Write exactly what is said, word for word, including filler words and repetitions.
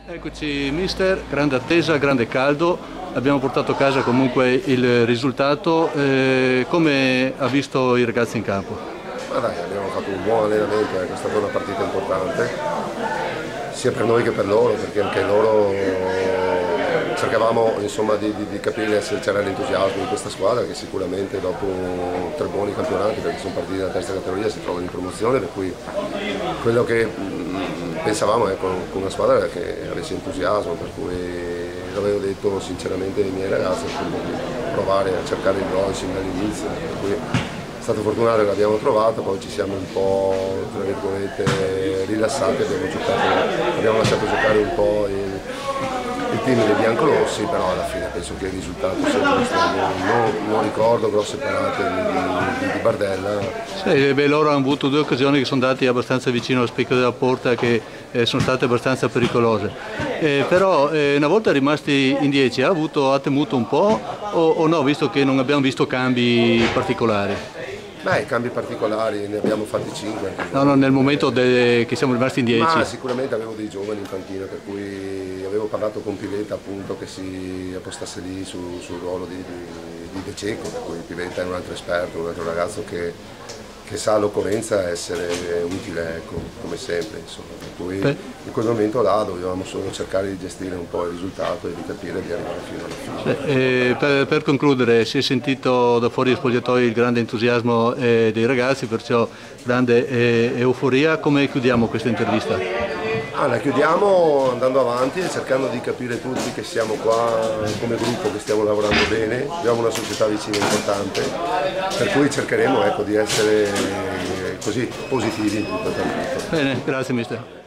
Eccoci mister, grande attesa, grande caldo, abbiamo portato a casa comunque il risultato, eh, come ha visto i ragazzi in campo? Ma dai, abbiamo fatto un buon allenamento, ecco, è stata una partita importante, sia per noi che per loro, perché anche loro cercavamo insomma, di, di, di capire se c'era l'entusiasmo in questa squadra che sicuramente dopo tre buoni campionati, perché sono partiti dalla terza categoria, si trovano in promozione, per cui quello che pensavamo è con una squadra che avesse entusiasmo, per cui l'avevo detto sinceramente ai miei ragazzi di provare a cercare il gol sin dall'inizio, per cui è stato fortunato che l'abbiamo trovato, poi ci siamo un po' tra virgolette rilassati, abbiamo, giocato, abbiamo lasciato giocare un po' il, il team dei biancolossi, però alla fine penso che il risultato sia questo, non, non ricordo grosse parate di, di, di Bardella. Sì, beh, loro hanno avuto due occasioni che sono andati abbastanza vicino allo specchio della porta, che eh, sono state abbastanza pericolose, eh, però eh, una volta rimasti in dieci ha, avuto, ha temuto un po' o, o no, visto che non abbiamo visto cambi particolari? Beh, cambi particolari, ne abbiamo fatti cinque. No, no, nel momento che siamo rimasti in dieci. Ma sicuramente avevo dei giovani in panchina, per cui avevo parlato con Pivetta appunto che si appostasse lì sul, sul ruolo di, di, di De Cecco, per cui Pivetta è un altro esperto, un altro ragazzo che, che sa all'occorrenza essere utile, ecco, come sempre. Insomma. Per cui in quel momento là dovevamo solo cercare di gestire un po' il risultato e di capire di arrivare fino alla fine. Eh, per, per concludere, si è sentito da fuori dal spogliatoio il grande entusiasmo eh, dei ragazzi, perciò grande eh, euforia. Come chiudiamo questa intervista? Ah, la chiudiamo andando avanti e cercando di capire tutti che siamo qua come gruppo, che stiamo lavorando bene, abbiamo una società vicina importante, per cui cercheremo ecco, di essere così positivi in tutto il cammino. Bene, grazie mister.